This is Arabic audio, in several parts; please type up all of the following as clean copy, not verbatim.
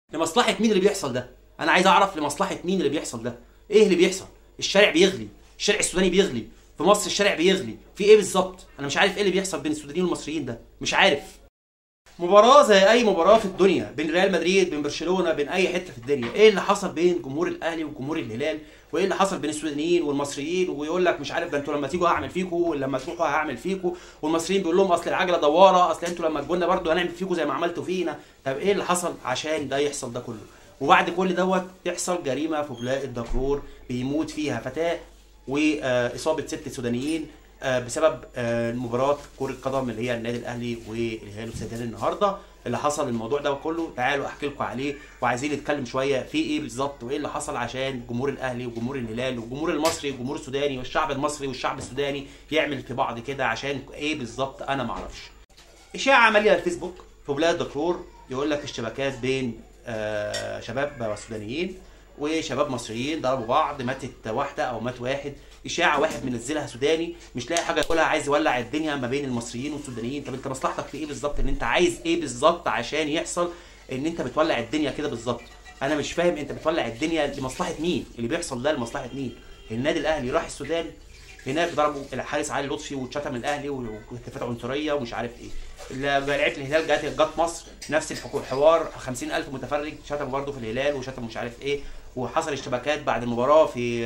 لمصلحه مين اللي بيحصل ده؟ انا عايز اعرف لمصلحه مين اللي بيحصل ده؟ ايه اللي بيحصل؟ الشارع بيغلي، الشارع السوداني بيغلي، في مصر الشارع بيغلي، في ايه بالظبط؟ انا مش عارف ايه اللي بيحصل بين السودانيين والمصريين ده، مش عارف. مباراة زي أي مباراة في الدنيا، بين ريال مدريد، بين برشلونة، بين أي حتة في الدنيا، إيه اللي حصل بين جمهور الأهلي وجمهور الهلال؟ وإيه اللي حصل بين السودانيين والمصريين؟ ويقول لك مش عارف ده أنتوا لما تيجوا هعمل فيكوا، ولما تروحوا هعمل فيكوا، والمصريين بيقول لهم أصل العجلة دوارة، أصل أنتوا لما تجولنا برضه هنعمل فيكوا زي ما عملتوا فينا. طب إيه اللي حصل عشان ده يحصل ده كله؟ وبعد كل دوت تحصل جريمة في بولاق الدكرور بيموت فيها فتاة، وإصابة 6 سودانيين بسبب مباراة كرة قدم اللي هي النادي الأهلي والهلال السوداني النهارده. اللي حصل الموضوع ده كله تعالوا احكي لكم عليه، وعايزين نتكلم شويه في ايه بالظبط وايه اللي حصل عشان جمهور الاهلي وجمهور الهلال والجمهور المصري والجمهور السوداني والشعب المصري والشعب السوداني يعمل في بعض كده عشان ايه بالظبط. انا ما اعرفش. اشاعه ماليه الفيسبوك في بلاد الدكرور، يقول لك اشتباكات بين شباب سودانيين وشباب مصريين ضربوا بعض، ماتت واحده او مات واحد. اشاعه واحد منزلها سوداني مش لاقي حاجه يقولها، عايز يولع الدنيا ما بين المصريين والسودانيين. طب انت مصلحتك في ايه بالظبط؟ ان انت عايز ايه بالظبط عشان يحصل ان انت بتولع الدنيا كده بالظبط؟ انا مش فاهم انت بتولع الدنيا لمصلحه مين؟ اللي بيحصل ده لمصلحه مين؟ النادي الاهلي راح السودان، هناك ضربوا الحارس علي لطفي واتشتم الاهلي واتفاقات عنصريه ومش عارف ايه. لعيبه الهلال جت مصر نفس الحوار، 50,000 متفرج شتموا برضه في الهلال وشتموا مش عارف ايه، وحصل اشتباكات بعد المباراه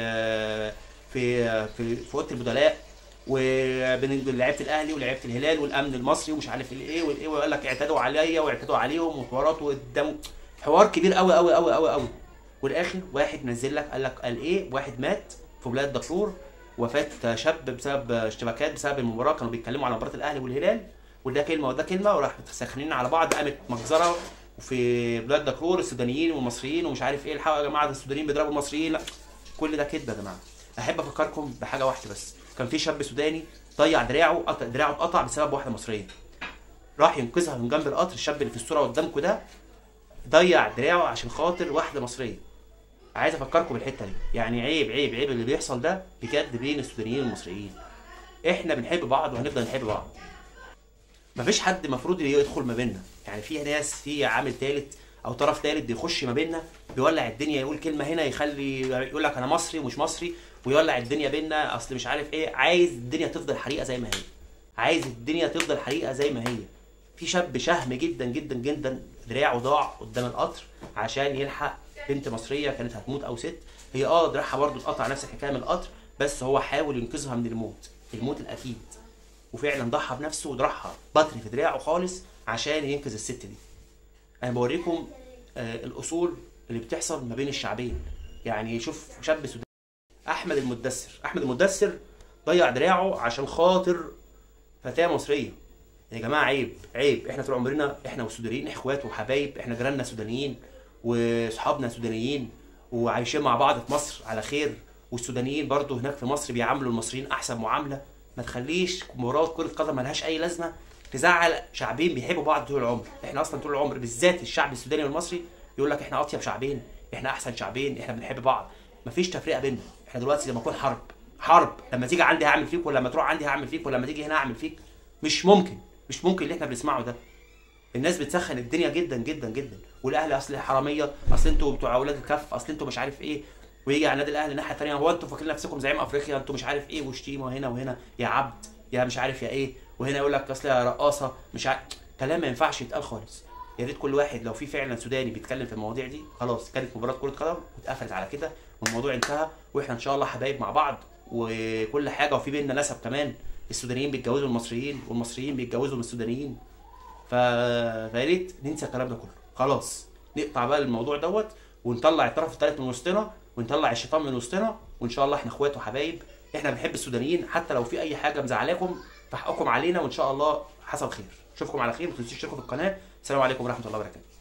في اوضه البدلاء وبين لعيبه الاهلي ولعيبه الهلال والامن المصري ومش عارف الايه والايه، ويقول لك اعتدوا عليا واعتدوا عليهم وحوارات قدام، حوار كبير قوي قوي قوي قوي قوي. والاخر واحد نزل لك قال ايه؟ واحد مات في بلاد دكرور، وفاه شاب بسبب اشتباكات بسبب المباراه، كانوا بيتكلموا على مباراه الاهلي والهلال، وده كلمه وده كلمه، وراح ساخنين على بعض، قامت مجزره وفي بلاد دكرور السودانيين والمصريين ومش عارف ايه. الحقوا يا جماعه السودانيين بيضربوا المصريين، لا كل ده كذب يا جماعه. احب افكركم بحاجه واحده بس، كان في شاب سوداني ضيع دراعه اتقطع بسبب واحده مصريه، راح ينقذها من جنب القطر. الشاب اللي في الصوره قدامكم ده ضيع دراعه عشان خاطر واحده مصريه. عايز افكركم بالحته دي، يعني عيب عيب عيب اللي بيحصل ده بجد بين السودانيين والمصريين. احنا بنحب بعض وهنفضل نحب بعض، مفيش حد المفروض يدخل ما بيننا. يعني في ناس، في عامل ثالث او طرف ثالث بيخش ما بيننا بيولع الدنيا، يقول كلمه هنا يخلي يقول لك انا مصري ومش مصري، ويولع الدنيا بيننا، اصل مش عارف ايه. عايز الدنيا تفضل حريقه زي ما هي، عايز الدنيا تفضل حريقه زي ما هي. في شاب شهم جدا جدا جدا دراعه ضاع قدام القطر عشان يلحق بنت مصريه كانت هتموت او ست، هي دراعها برضه اتقطع نفس الحكايه من القطر، بس هو حاول ينقذها من الموت الاكيد، وفعلا ضحى بنفسه وضحى بطري في دراعه خالص عشان ينقذ الست دي. انا بوريكم الاصول اللي بتحصل ما بين الشعبين. يعني شوف شاب سوداني احمد المدثر ضيع دراعه عشان خاطر فتاه مصريه. يا جماعه عيب عيب. احنا طول عمرنا احنا والسودانيين اخوات وحبايب، احنا جيراننا سودانيين واصحابنا سودانيين وعايشين مع بعض في مصر على خير، والسودانيين برضو هناك في مصر بيعاملوا المصريين احسن معامله. ما تخليش مباراه كره قدم ملهاش اي لازمه تزعل شعبين بيحبوا بعض طول العمر. احنا اصلا طول العمر بالذات الشعب السوداني والمصري يقول لك احنا اطيب شعبين، احنا احسن شعبين، احنا بنحب بعض، مفيش تفرقه بيننا. احنا دلوقتي لما يكون حرب لما تيجي عندي هعمل فيك، ولا لما تروح عندي هعمل فيك، ولا لما تيجي هنا هعمل فيك. مش ممكن اللي احنا بنسمعه ده. الناس بتسخن الدنيا جدا جدا جدا، والاهلي اصل حراميه، اصل انتوا بتوع اولاد الكف، اصل انتوا مش عارف ايه، ويجي على النادي الاهلي الناحيه الثانيه، هو انتوا فاكرين نفسكم زعيم افريقيا، انتوا مش عارف ايه، وشتيمه هنا وهنا يا عبد يا مش عارف يا ايه، وهنا يقول لك اصل يا رقاصه مش عارف. كلام ما ينفعش يتقال خالص. يا ريت كل واحد لو في فعلا سوداني بيتكلم في المواضيع دي، خلاص كانت مباراه كره قدم واتقفلت على كده والموضوع انتهى، واحنا ان شاء الله حبايب مع بعض وكل حاجه، وفي بيننا نسب كمان، السودانيين بيتجوزوا المصريين والمصريين بيتجوزوا من السودانيين. فيا ريت ننسى الكلام ده كله، خلاص نقطع بقى الموضوع دوت، ونطلع الطرف الثالث من وسطنا، ونطلع الشيطان من وسطنا، وان شاء الله احنا اخوات وحبايب. احنا بنحب السودانيين حتى لو في اي حاجه مزعلاكم فحقكم علينا، وان شاء الله حصل خير. اشوفكم على خير، ما تنسوش تشتركوا في القناه. السلام عليكم ورحمه الله وبركاته.